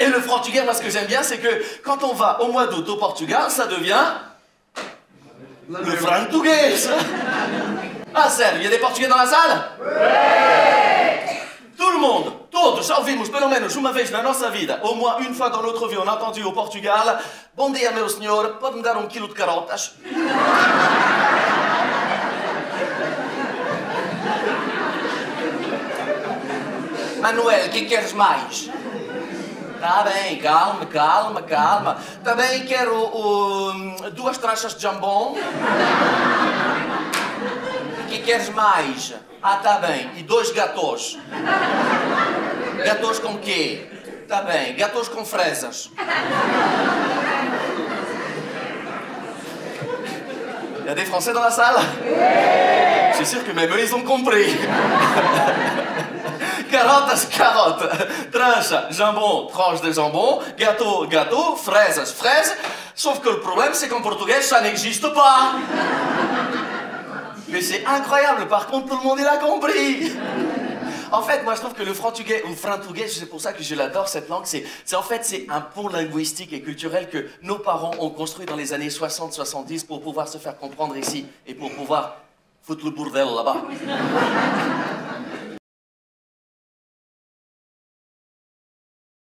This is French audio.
Et le portugais, moi ce que j'aime bien, c'est que quand on va au mois d'août au Portugal, ça devient le frantuguês. Ah sério, il y a des portugais dans la salle? Tout le monde, todos, já ouvimos pelo menos uma vez na nossa vida, au moins une fois dans notre vie, on a entendu au Portugal: Bom dia, meu senhor, pode me dar 1 quilo de carotas? Manuel, que queres mais? Tá bem, calma, calma, calma. Também quero 2 tranchas de jambon. Que queres mais? Ah, tá bem. E 2 gâteaux. Gâteaux com quê? Tá bem. Gâteaux com fresas. Il y a des Français dans la salle? Je suis sûr que même eux, ils ont compris. Carotas, carotte. Trancha, jambon, tranche de jambon. Gâteau, gâteau. Fraises, fraises. Sauf que le problème, c'est qu'en portugais, ça n'existe pas. Mais c'est incroyable, par contre, tout le monde, il a compris. En fait, moi, je trouve que le frantuguais, ou frantuguais, c'est pour ça que je l'adore, cette langue, c'est un pont linguistique et culturel que nos parents ont construit dans les années 60-70 pour pouvoir se faire comprendre ici et pour pouvoir foutre le bordel là-bas.